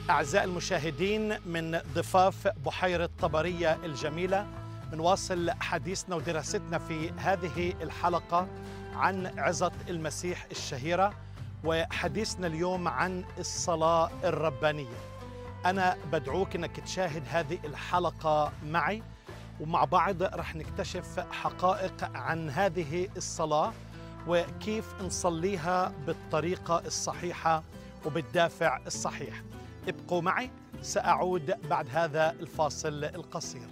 أعزائي المشاهدين من ضفاف بحيرة طبرية الجميلة، بنواصل حديثنا ودراستنا في هذه الحلقة عن عظة المسيح الشهيرة، وحديثنا اليوم عن الصلاة الربانية. أنا بدعوك أنك تشاهد هذه الحلقة معي، ومع بعض رح نكتشف حقائق عن هذه الصلاة وكيف نصليها بالطريقة الصحيحة وبالدافع الصحيح. ابقوا معي، سأعود بعد هذا الفاصل القصير.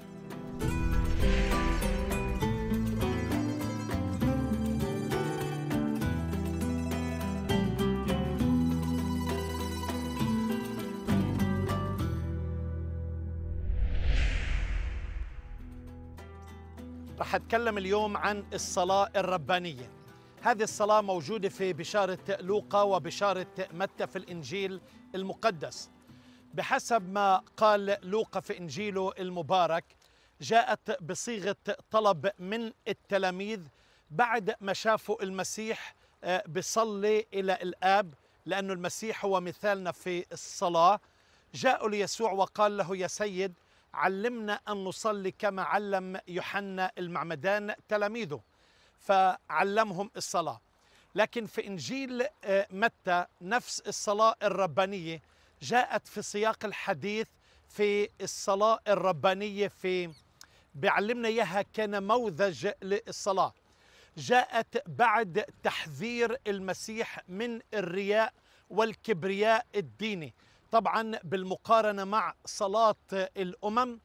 رح أتكلم اليوم عن الصلاة الربانية. هذه الصلاة موجودة في بشارة لوقا وبشارة متى في الإنجيل المقدس. بحسب ما قال لوقا في إنجيله المبارك، جاءت بصيغة طلب من التلاميذ بعد ما شافوا المسيح بيصلي إلى الآب، لأن المسيح هو مثالنا في الصلاة. جاءوا ليسوع وقال له: يا سيد، علمنا أن نصلي كما علم يوحنا المعمدان تلاميذه، فعلمهم الصلاة. لكن في إنجيل متى نفس الصلاة الربانية جاءت في سياق الحديث في الصلاة الربانية، بيعلمنا إياها كنموذج للصلاة. جاءت بعد تحذير المسيح من الرياء والكبرياء الديني، طبعا بالمقارنة مع صلاة الأمم،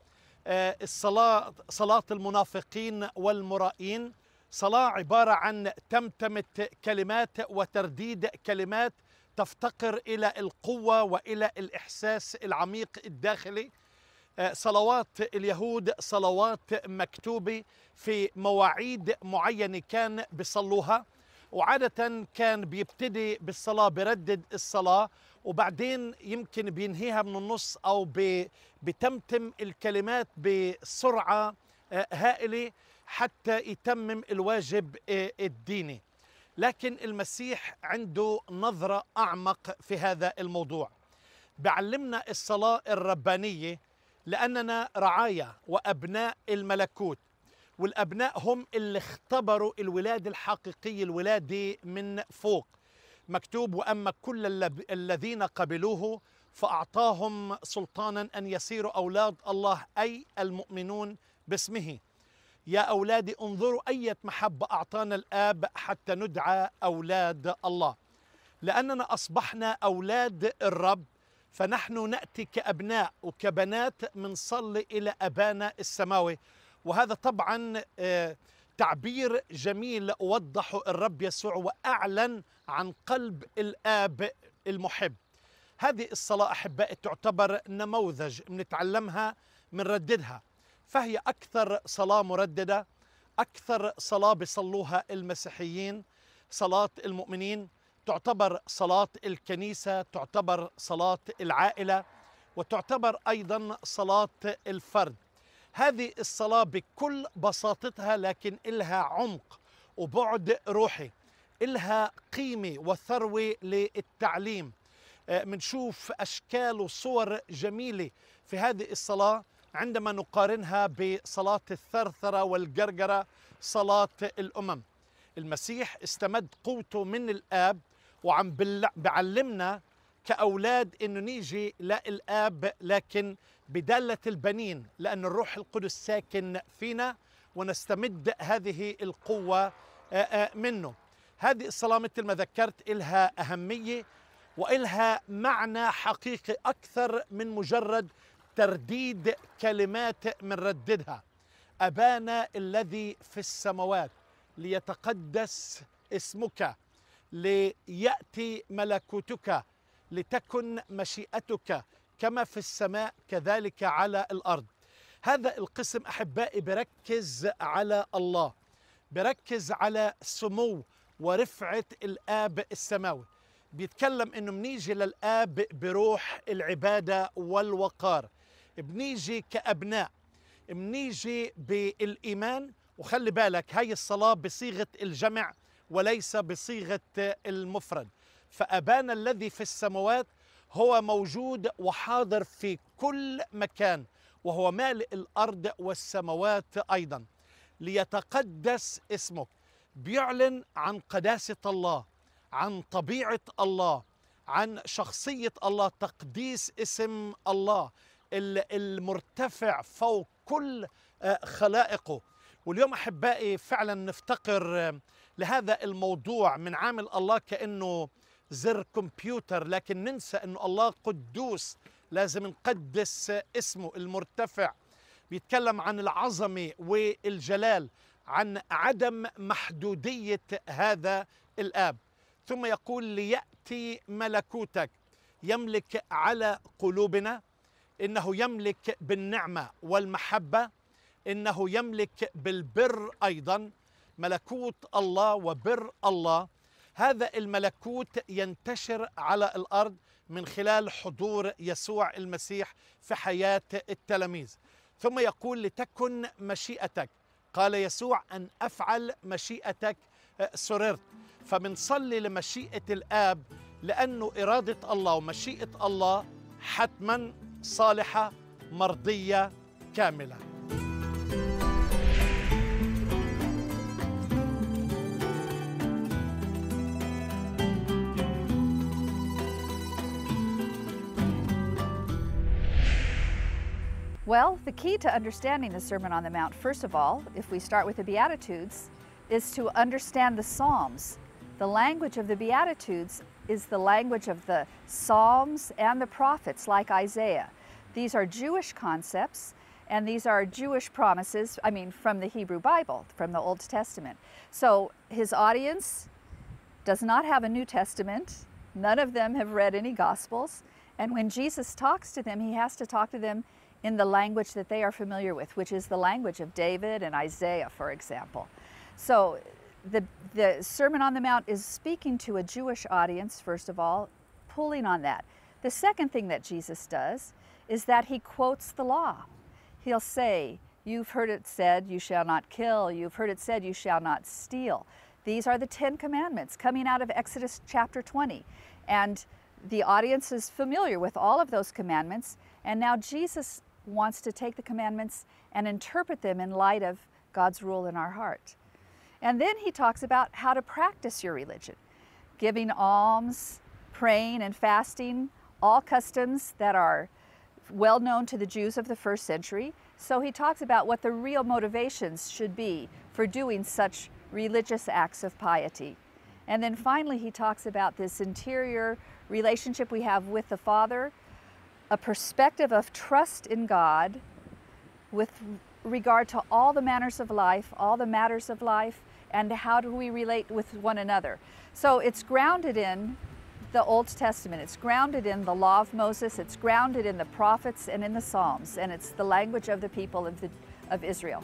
صلاة المنافقين والمرائين، صلاة عبارة عن تمتمة كلمات وترديد كلمات تفتقر إلى القوة وإلى الإحساس العميق الداخلي. صلوات اليهود صلوات مكتوبة في مواعيد معينة كان بيصلوها، وعادة كان بيبتدي بالصلاة بردد الصلاة، وبعدين يمكن بينهيها من النص أو بتمتم الكلمات بسرعة هائلة حتى يتمم الواجب الديني. لكن المسيح عنده نظرة أعمق في هذا الموضوع. بعلمنا الصلاة الربانية لأننا رعايا وأبناء الملكوت، والأبناء هم اللي اختبروا الولادة الحقيقية، الولادة من فوق. مكتوب: وأما كل الذين قبلوه فأعطاهم سلطانا أن يصيروا أولاد الله، أي المؤمنون باسمه. يا أولادي، انظروا أية محبة أعطانا الآب حتى ندعى أولاد الله. لأننا أصبحنا أولاد الرب، فنحن نأتي كأبناء وكبنات منصلي إلى أبانا السماوي. وهذا طبعا تعبير جميل وضحه الرب يسوع وأعلن عن قلب الآب المحب. هذه الصلاة أحبائي تعتبر نموذج منتعلمها منرددها، فهي أكثر صلاة مرددة، أكثر صلاة بيصلوها المسيحيين، صلاة المؤمنين، تعتبر صلاة الكنيسة، تعتبر صلاة العائلة، وتعتبر أيضا صلاة الفرد. هذه الصلاة بكل بساطتها لكن إلها عمق وبعد روحي، إلها قيمة وثروة للتعليم. منشوف أشكال وصور جميلة في هذه الصلاة عندما نقارنها بصلاة الثرثرة والجرجرة، صلاة الأمم. المسيح استمد قوته من الآب، وعم بعلمنا كأولاد إنه نيجي للآب لكن بدالة البنين، لأن الروح القدس ساكن فينا ونستمد هذه القوة منه. هذه الصلاة مثل ما ذكرت إلها أهمية وإلها معنى حقيقي أكثر من مجرد ترديد كلمات منرددها. أبانا الذي في السماوات، ليتقدس اسمك، ليأتي ملكوتك، لتكن مشيئتك كما في السماء كذلك على الأرض. هذا القسم أحبائي بركز على الله، بركز على سمو ورفعة الآب السماوي. بيتكلم إنه منيجي للآب بروح العبادة والوقار، بنيجي كأبناء، منيجي بالإيمان. وخلي بالك هاي الصلاة بصيغة الجمع وليس بصيغة المفرد. فأبانا الذي في السماوات هو موجود وحاضر في كل مكان، وهو مالئ الأرض والسماوات أيضا. ليتقدس اسمك، بيعلن عن قداسة الله، عن طبيعة الله، عن شخصية الله، تقديس اسم الله المرتفع فوق كل خلائقه. واليوم أحبائي فعلا نفتقر لهذا الموضوع من عامل الله كأنه زر كمبيوتر، لكن ننسى أنه الله قدوس، لازم نقدس اسمه المرتفع. بيتكلم عن العظمة والجلال، عن عدم محدودية هذا الآب. ثم يقول ليأتي ملكوتك، يملك على قلوبنا، إنه يملك بالنعمة والمحبة، إنه يملك بالبر أيضا. ملكوت الله وبر الله، هذا الملكوت ينتشر على الأرض من خلال حضور يسوع المسيح في حياة التلاميذ. ثم يقول لتكن مشيئتك، قال يسوع أن أفعل مشيئتك سررت. فمنصلي لمشيئة الآب، لأنه إرادة الله ومشيئة الله حتما صالحة مرضية كاملة. Well, the key to understanding the Sermon on the Mount, first of all, if we start with the Beatitudes, is to understand the Psalms. The language of the Beatitudes is the language of the Psalms and the prophets, like Isaiah. These are Jewish concepts, and these are Jewish promises, from the Hebrew Bible, from the Old Testament. So his audience does not have a New Testament. None of them have read any Gospels. And when Jesus talks to them, he has to talk to them in the language that they are familiar with, which is the language of David and Isaiah, for example. So the Sermon on the Mount is speaking to a Jewish audience, first of all, pulling on that. The second thing that Jesus does is that he quotes the law. He'll say, you've heard it said, you shall not kill. You've heard it said, you shall not steal. These are the 10 commandments coming out of Exodus chapter 20. And the audience is familiar with all of those commandments. And now Jesus wants to take the commandments and interpret them in light of God's rule in our heart. And then he talks about how to practice your religion, giving alms, praying and fasting, all customs that are well known to the Jews of the first century. So he talks about what the real motivations should be for doing such religious acts of piety. And then finally he talks about this interior relationship we have with the Father, a perspective of trust in God with regard to all the manners of life, all the matters of life, and how do we relate with one another. So it's grounded in the Old Testament, it's grounded in the law of Moses, it's grounded in the prophets and in the Psalms, and it's the language of the people of Israel.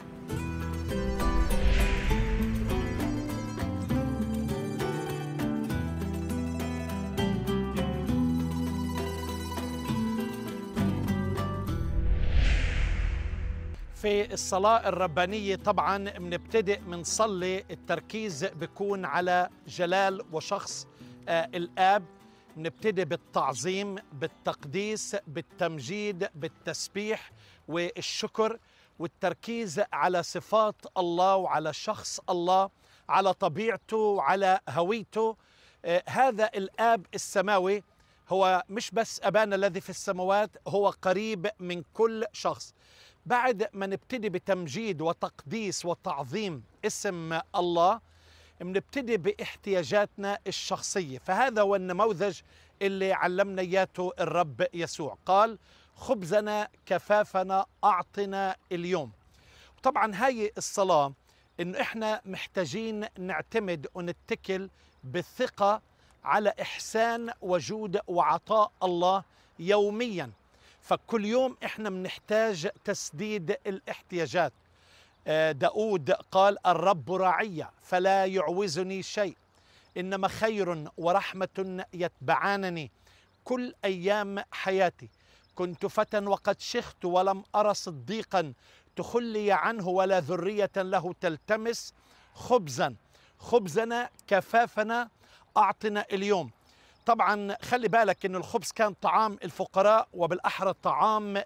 في الصلاة الربانية طبعا بنبتدئ منصلي، التركيز بيكون على جلال وشخص الآب. بنبتدي بالتعظيم، بالتقديس، بالتمجيد، بالتسبيح والشكر، والتركيز على صفات الله وعلى شخص الله، على طبيعته وعلى هويته. هذا الآب السماوي هو مش بس أبانا الذي في السماوات، هو قريب من كل شخص. بعد ما نبتدي بتمجيد وتقديس وتعظيم اسم الله، بنبتدي باحتياجاتنا الشخصية. فهذا هو النموذج اللي علمنا إياه الرب يسوع، قال خبزنا كفافنا أعطنا اليوم. طبعا هاي الصلاة إنه إحنا محتاجين نعتمد ونتكل بالثقة على إحسان وجود وعطاء الله يوميا. فكل يوم إحنا بنحتاج تسديد الاحتياجات. داود قال الرب راعي فلا يعوزني شيء، إنما خير ورحمة يتبعانني كل أيام حياتي. كنت فتى وقد شخت ولم أرى صديقا تخلي عنه ولا ذرية له تلتمس. خبزنا كفافنا أعطنا اليوم. طبعا خلي بالك أن الخبز كان طعام الفقراء وبالأحرى طعام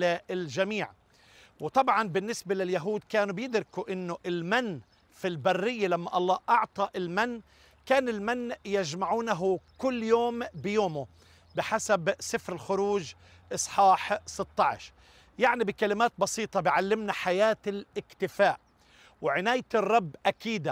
الجميع. وطبعا بالنسبة لليهود كانوا بيدركوا أنه المن في البرية لما الله أعطى المن، كان المن يجمعونه كل يوم بيومه بحسب سفر الخروج إصحاح 16. يعني بكلمات بسيطة بعلمنا حياة الاكتفاء، وعناية الرب أكيدة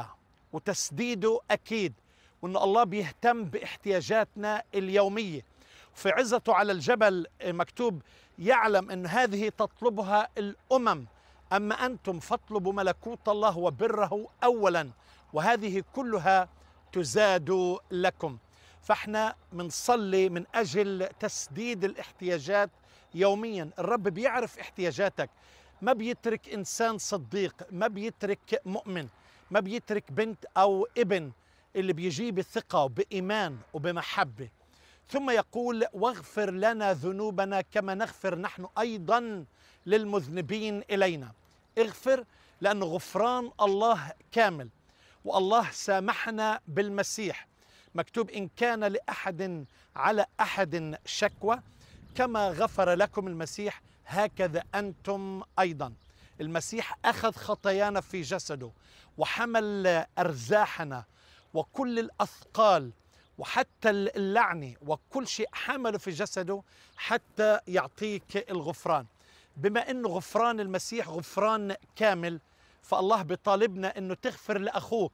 وتسديده أكيد، وأن الله بيهتم باحتياجاتنا اليومية. في عزته على الجبل مكتوب يعلم أن هذه تطلبها الأمم، أما أنتم فاطلبوا ملكوت الله وبره أولا وهذه كلها تزاد لكم. فاحنا منصلي من أجل تسديد الاحتياجات يوميا. الرب بيعرف احتياجاتك، ما بيترك إنسان صديق، ما بيترك مؤمن، ما بيترك بنت أو ابن اللي بيجيب بثقة وبإيمان وبمحبة. ثم يقول واغفر لنا ذنوبنا كما نغفر نحن أيضا للمذنبين إلينا. اغفر لأن غفران الله كامل، والله سامحنا بالمسيح. مكتوب إن كان لأحد على أحد شكوى كما غفر لكم المسيح هكذا أنتم أيضا. المسيح أخذ خطايانا في جسده وحمل أرزاحنا وكل الأثقال وحتى اللعنة وكل شيء حمله في جسده حتى يعطيك الغفران. بما أنه غفران المسيح غفران كامل، فالله بيطالبنا أنه تغفر لأخوك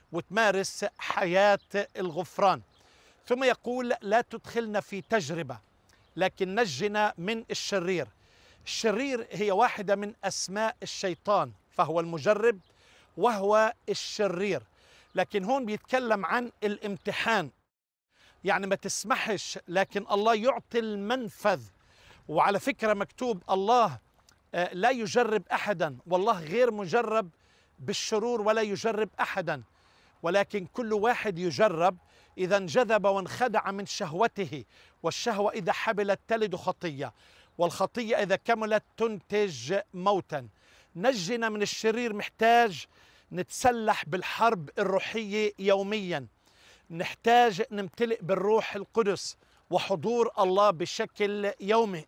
وتمارس حياة الغفران. ثم يقول لا تدخلنا في تجربة لكن نجنا من الشرير. الشرير هي واحدة من أسماء الشيطان، فهو المجرب وهو الشرير. لكن هون بيتكلم عن الامتحان، يعني ما تسمحش، لكن الله يعطي المنفذ. وعلى فكرة مكتوب الله لا يجرب أحدا، والله غير مجرب بالشرور ولا يجرب أحدا، ولكن كل واحد يجرب إذا انجذب وانخدع من شهوته، والشهوة إذا حبلت تلد خطية، والخطية إذا كملت تنتج موتا. نجنا من الشرير محتاج نتسلح بالحرب الروحية يوميا، نحتاج نمتلئ بالروح القدس وحضور الله بشكل يومي،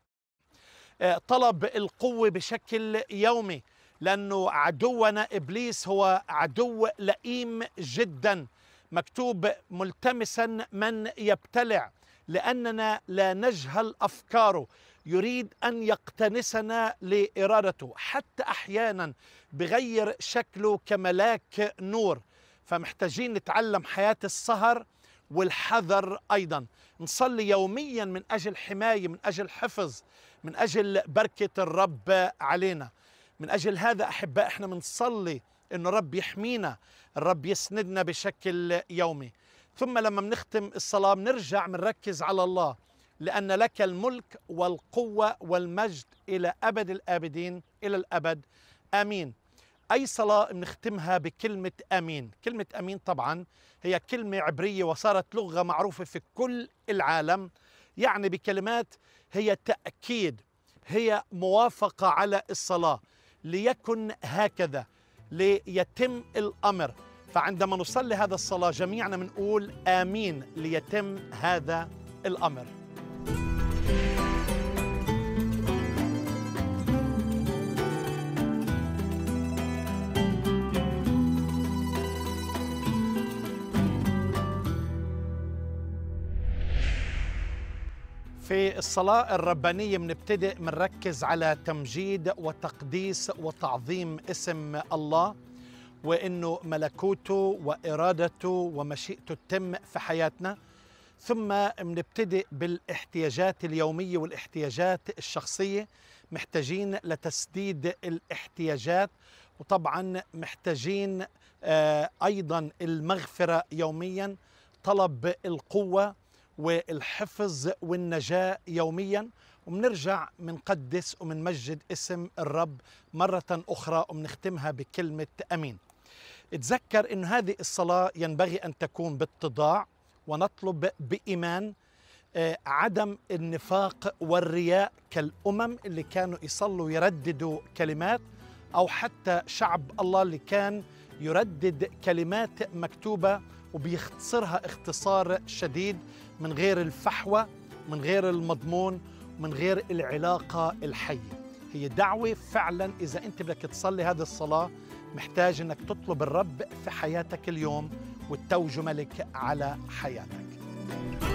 طلب القوة بشكل يومي، لأنه عدونا إبليس هو عدو لئيم جدا. مكتوب ملتمسا من يبتلع لأننا لا نجهل أفكاره، يريد أن يقتنسنا لإرادته، حتى أحيانا بغير شكله كملاك نور. فمحتاجين نتعلم حياة السهر والحذر أيضا. نصلي يوميا من أجل حماية، من أجل حفظ، من أجل بركة الرب علينا. من أجل هذا أحباء احنا منصلي إنه الرب يحمينا، الرب يسندنا بشكل يومي. ثم لما بنختم الصلاة بنرجع بنركز على الله، لأن لك الملك والقوة والمجد إلى أبد الآبدين إلى الأبد آمين. أي صلاة بنختمها بكلمة آمين. كلمة آمين طبعا هي كلمة عبرية وصارت لغة معروفة في كل العالم، يعني بكلمات هي تأكيد، هي موافقة على الصلاة، ليكن هكذا، ليتم الأمر. فعندما نصلي هذا الصلاة جميعنا بنقول آمين ليتم هذا الأمر. في الصلاة الربانية بنبتدئ بنركز على تمجيد وتقديس وتعظيم اسم الله، وإنه ملكوته وإرادته ومشيئته تتم في حياتنا. ثم بنبتدئ بالاحتياجات اليومية والاحتياجات الشخصية، محتاجين لتسديد الاحتياجات، وطبعا محتاجين أيضا المغفرة يوميا، طلب القوة والحفظ والنجاة يوميا. وبنرجع منقدس ومنمجد اسم الرب مرة أخرى وبنختمها بكلمة أمين. اتذكر أن هذه الصلاة ينبغي أن تكون باتضاع، ونطلب بإيمان عدم النفاق والرياء كالأمم اللي كانوا يصلوا يرددوا كلمات، أو حتى شعب الله اللي كان يردد كلمات مكتوبة وبيختصرها اختصار شديد من غير الفحوى، من غير المضمون، من غير العلاقة الحية. هي دعوة فعلا إذا أنت بدك تصلي هذه الصلاة محتاج أنك تطلب الرب في حياتك اليوم وتتوج ملك على حياتك.